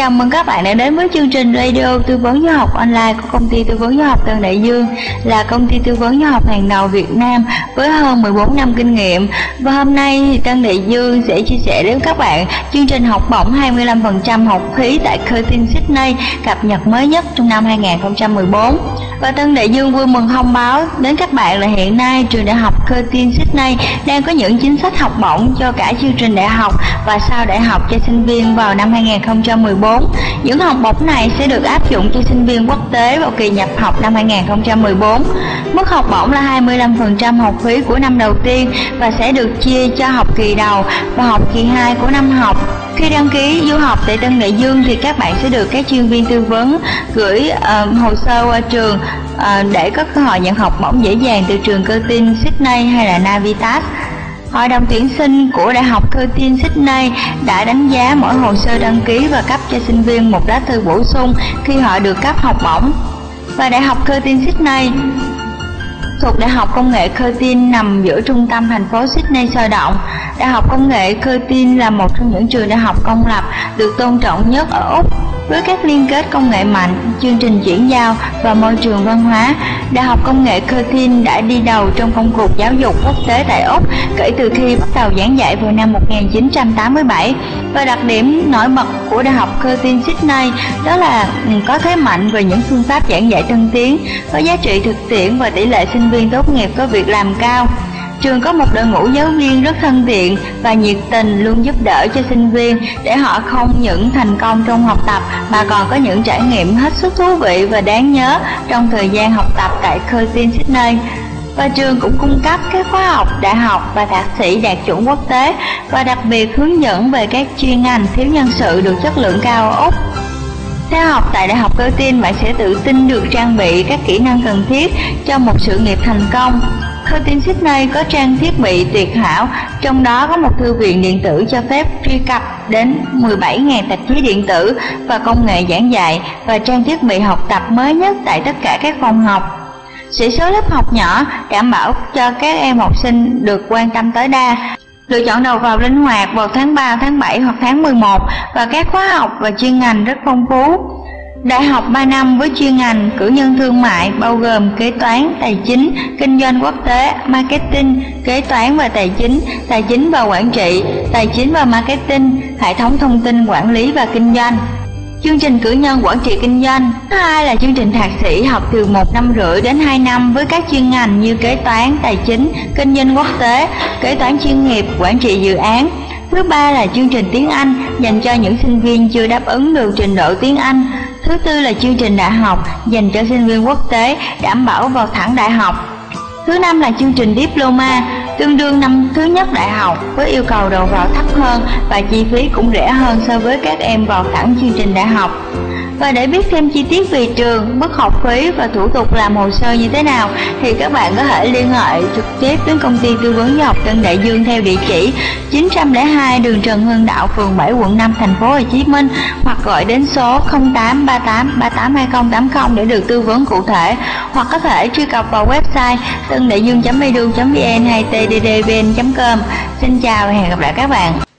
Chào mừng các bạn đã đến với chương trình radio tư vấn du học online của công ty tư vấn du học Tân Đại Dương, là công ty tư vấn du học hàng đầu Việt Nam với hơn 14 năm kinh nghiệm. Và hôm nay thì Tân Đại Dương sẽ chia sẻ đến các bạn chương trình học bổng 25% học phí tại Curtin Sydney cập nhật mới nhất trong năm 2014. Và Tân Đại Dương vui mừng thông báo đến các bạn là hiện nay trường đại học Curtin Sydney đang có những chính sách học bổng cho cả chương trình đại học và sau đại học cho sinh viên vào năm 2014. Những học bổng này sẽ được áp dụng cho sinh viên quốc tế vào kỳ nhập học năm 2014. Mức học bổng là 25% học phí của năm đầu tiên và sẽ được chia cho học kỳ đầu và học kỳ 2 của năm học. Khi đăng ký du học tại Tân Đại Dương thì các bạn sẽ được các chuyên viên tư vấn gửi hồ sơ qua trường để có cơ hội nhận học bổng dễ dàng từ trường Curtin Sydney hay là Navitas. Hội đồng tuyển sinh của Đại học Curtin Sydney đã đánh giá mỗi hồ sơ đăng ký và cấp cho sinh viên một lá thư bổ sung khi họ được cấp học bổng. Và Đại học Curtin Sydney thuộc Đại học Công nghệ Curtin nằm giữa trung tâm thành phố Sydney sôi động. Đại học Công nghệ Curtin là một trong những trường đại học công lập được tôn trọng nhất ở Úc, với các liên kết công nghệ mạnh, chương trình chuyển giao và môi trường văn hóa. Đại học Công nghệ Curtin đã đi đầu trong công cuộc giáo dục quốc tế tại Úc kể từ khi bắt đầu giảng dạy vào năm 1987. Và đặc điểm nổi bật của Đại học Curtin Sydney đó là có thế mạnh về những phương pháp giảng dạy tân tiến, có giá trị thực tiễn và tỷ lệ sinh viên tốt nghiệp có việc làm cao. Trường có một đội ngũ giáo viên rất thân thiện và nhiệt tình, luôn giúp đỡ cho sinh viên để họ không những thành công trong học tập mà còn có những trải nghiệm hết sức thú vị và đáng nhớ trong thời gian học tập tại Curtin Sydney. Và trường cũng cung cấp các khóa học đại học và thạc sĩ đạt chuẩn quốc tế và đặc biệt hướng dẫn về các chuyên ngành thiếu nhân sự được chất lượng cao ở Úc. Theo học tại Đại học Curtin, bạn sẽ tự tin được trang bị các kỹ năng cần thiết cho một sự nghiệp thành công. Curtin Sydney có trang thiết bị tuyệt hảo, trong đó có một thư viện điện tử cho phép truy cập đến 17.000 tạp chí điện tử và công nghệ giảng dạy và trang thiết bị học tập mới nhất tại tất cả các phòng học. Sĩ số lớp học nhỏ đảm bảo cho các em học sinh được quan tâm tối đa. Lựa chọn đầu vào linh hoạt vào tháng 3, tháng 7 hoặc tháng 11 và các khóa học và chuyên ngành rất phong phú. Đại học 3 năm với chuyên ngành cử nhân thương mại bao gồm kế toán, tài chính, kinh doanh quốc tế, marketing, kế toán và tài chính và quản trị, tài chính và marketing, hệ thống thông tin quản lý và kinh doanh. Chương trình cử nhân quản trị kinh doanh. Thứ hai là chương trình thạc sĩ học từ 1 năm rưỡi đến 2 năm với các chuyên ngành như kế toán, tài chính, kinh doanh quốc tế, kế toán chuyên nghiệp, quản trị dự án. Thứ ba là chương trình tiếng Anh dành cho những sinh viên chưa đáp ứng được trình độ tiếng Anh. Thứ tư là chương trình đại học dành cho sinh viên quốc tế đảm bảo vào thẳng đại học. Thứ năm là chương trình diploma tương đương năm thứ nhất đại học với yêu cầu đầu vào thấp hơn và chi phí cũng rẻ hơn so với các em vào thẳng chương trình đại học. Và để biết thêm chi tiết về trường, mức học phí và thủ tục làm hồ sơ như thế nào thì các bạn có thể liên hệ trực tiếp đến công ty tư vấn du học Tân Đại Dương theo địa chỉ 902 đường Trần Hưng Đạo, phường 7, quận 5, thành phố Hồ Chí Minh, hoặc gọi đến số 0838 382080 để được tư vấn cụ thể, hoặc có thể truy cập vào website tandaiduong.edu.vn hay tddvn.com. Xin chào và hẹn gặp lại các bạn.